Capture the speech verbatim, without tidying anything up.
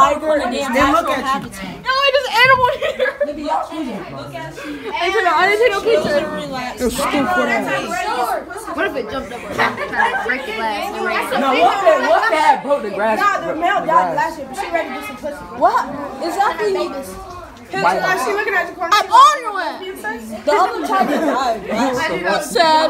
tiger and just Then look at you. No, I just animal here. I didn't take no picture. You're stupid ass. What if it jumped up or something? Trying to break the glass? No, what that, what that broke the grass? Nah, the male died last year, but she ready to get some pussy. What? Exactly. Cause she looking at the corner. I'm on your way. The other tiger died. Sad.